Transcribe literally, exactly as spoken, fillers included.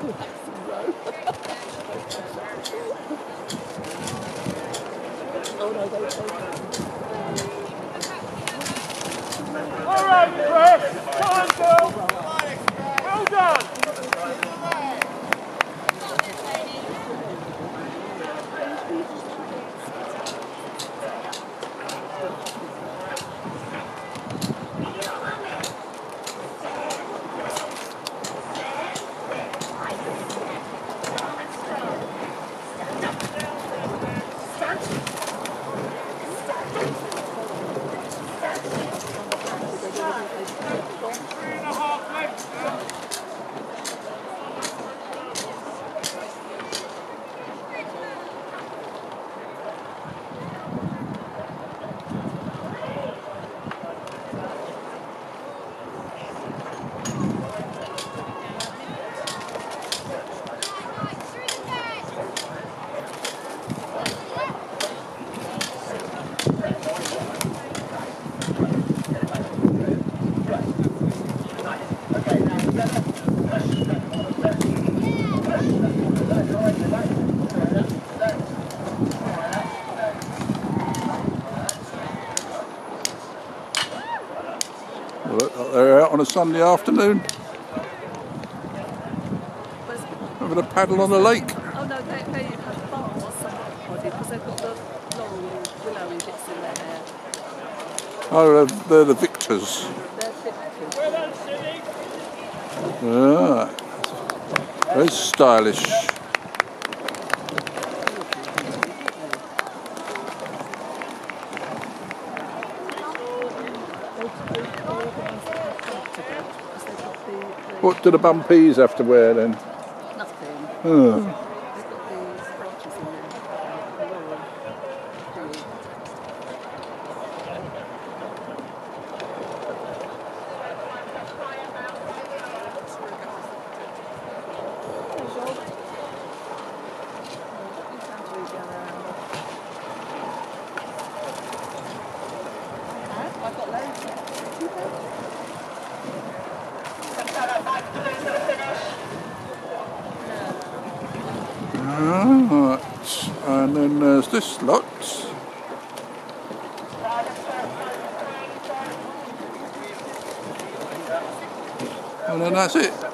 All right, Chris. Come on, girl. Well done. Look, they're out on a Sunday afternoon having a paddle on the lake. Oh no, they, they have bars somebody because they've got the laurel willowy bits in their hair. Oh, they're, they're the victors. They're victors. Ah, very stylish. What do the bumpies have to wear then? Nothing. Oh. They've got these branches in there. I've got loads. Right, and then there's this lot. And then that's it.